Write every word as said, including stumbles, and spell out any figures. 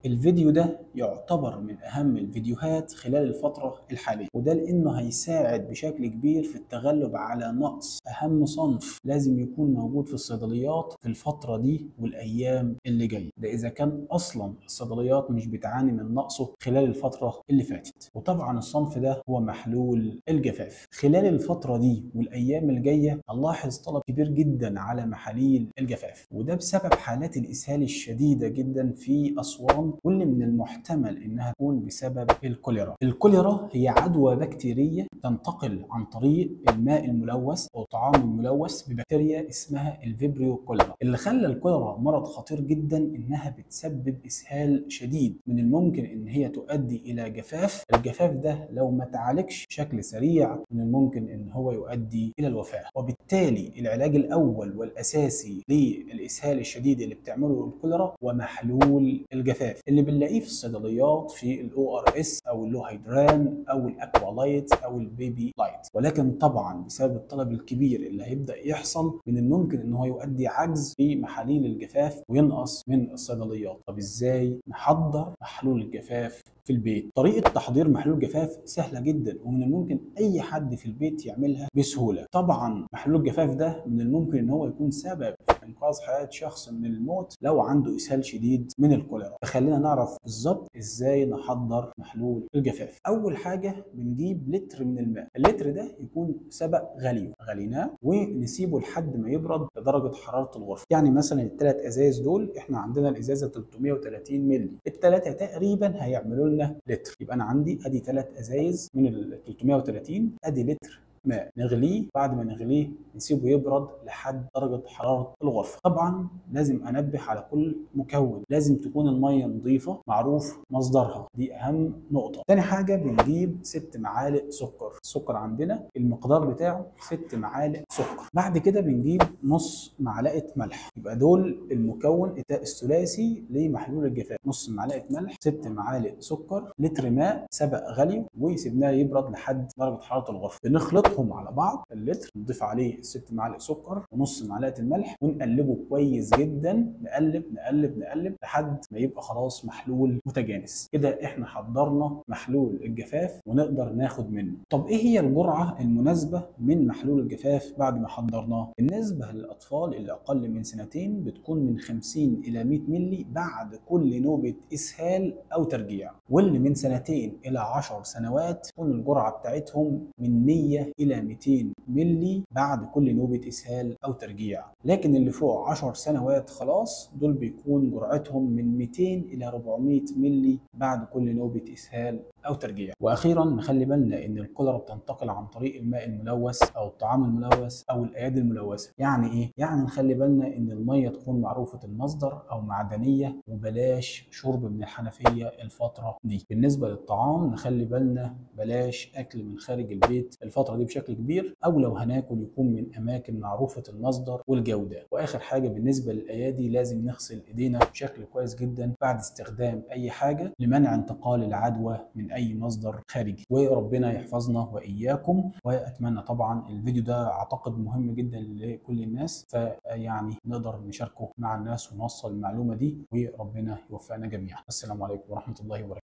الفيديو ده يعتبر من أهم الفيديوهات خلال الفترة الحالية، وده لأنه هيساعد بشكل كبير في التغلب على نقص أهم صنف لازم يكون موجود في الصيدليات في الفترة دي والأيام اللي جاية، ده إذا كان أصلا الصيدليات مش بتعاني من نقصه خلال الفترة اللي فاتت. وطبعا الصنف ده هو محلول الجفاف. خلال الفترة دي والأيام الجاية هنلاحظ طلب كبير جدا على محاليل الجفاف، وده بسبب حالات الإسهال الشديدة جدا في أسوان، واللي من المحتمل إنها تكون بسبب الكوليرا. الكوليرا هي عدوى بكتيرية تنتقل عن طريق الماء الملوث أو الطعام الملوث ببكتيريا اسمها الفيبريو كوليرا. اللي خلى الكوليرا مرض خطير جدا إنها بتسبب إسهال شديد، من الممكن إن هي تؤدي إلى جفاف. الجفاف ده لو ما تعالجش بشكل سريع من الممكن إن هو يؤدي إلى الوفاة. وبالتالي العلاج الأول والأساسي للإسهال الشديد اللي بتعمله الكوليرا ومحلول الجفاف اللي بنلاقيه في الصيدليات في الاو ار اس او اللوهيدران او الاكوالايت او البيبي لايت. ولكن طبعا بسبب الطلب الكبير اللي هيبدا يحصل من الممكن ان هو يؤدي عجز في محاليل الجفاف وينقص من الصيدليات. طب ازاي نحضر محلول الجفاف في البيت؟ طريقه تحضير محلول الجفاف سهله جدا ومن الممكن اي حد في البيت يعملها بسهوله. طبعا محلول الجفاف ده من الممكن ان هو يكون سبب في انقاذ حياه شخص من الموت لو عنده اسهال شديد من الكوليرا. فخلينا نعرف بالظبط ازاي نحضر محلول الجفاف. اول حاجه بنجيب لتر من الماء، اللتر ده يكون سبق غليه، غليناه ونسيبه لحد ما يبرد لدرجه حراره الغرفه. يعني مثلا الثلاث ازايز دول احنا عندنا الازازه ثلاثمائة وثلاثين مللي، الثلاثه تقريبا هيعملوا لنا لتر. يبقى انا عندي ادي ثلاث ازايز من ال ثلاثمائة وثلاثين، ادي لتر ماء نغليه. بعد ما نغليه نسيبه يبرد لحد درجة حرارة الغرفة. طبعا لازم انبه على كل مكون، لازم تكون المية نظيفة معروف مصدرها، دي اهم نقطة. تاني حاجة بنجيب ست معالق سكر، السكر عندنا المقدار بتاعه ست معالق سكر. بعد كده بنجيب نص معلقة ملح، يبقى دول المكون الثلاثي لمحلول الجفاف، نص معلقة ملح، ست معالق سكر، لتر ماء سبق غليه وسيبناه يبرد لحد درجة حرارة الغرفة. بنخلط هم على بعض اللتر، نضيف عليه ست معالق سكر ونص معلقه الملح ونقلبه كويس جدا، نقلب نقلب نقلب لحد ما يبقى خلاص محلول متجانس. كده احنا حضرنا محلول الجفاف ونقدر ناخد منه. طب ايه هي الجرعه المناسبه من محلول الجفاف بعد ما حضرناه؟ بالنسبه للاطفال اللي اقل من سنتين بتكون من خمسين الى مئة مللي بعد كل نوبه اسهال او ترجيع، واللي من سنتين الى عشر سنوات تكون الجرعه بتاعتهم من مئة الى مئتين مللي بعد كل نوبة اسهال او ترجيع. لكن اللي فوق عشر سنوات خلاص دول بيكون جرعتهم من مئتين الى أربعمائة مللي بعد كل نوبة اسهال او ترجيع. واخيرا نخلي بالنا ان الكوليرا بتنتقل عن طريق الماء الملوث او الطعام الملوث او الايادي الملوثه. يعني ايه؟ يعني نخلي بالنا ان الميه تكون معروفه المصدر او معدنيه، وبلاش شرب من الحنفيه الفتره دي. بالنسبه للطعام نخلي بالنا بلاش اكل من خارج البيت الفتره دي بشكل كبير، او لو هناكل يكون من اماكن معروفه المصدر والجوده. واخر حاجه بالنسبه للايادي لازم نغسل ايدينا بشكل كويس جدا بعد استخدام اي حاجه لمنع انتقال العدوى من اي مصدر خارجي. وربنا يحفظنا واياكم. واتمنى طبعا الفيديو ده اعتقد مهم جدا لكل الناس، فيعني نقدر نشاركه مع الناس ونوصل المعلومه دي، وربنا يوفقنا جميعا. السلام عليكم ورحمه الله وبركاته.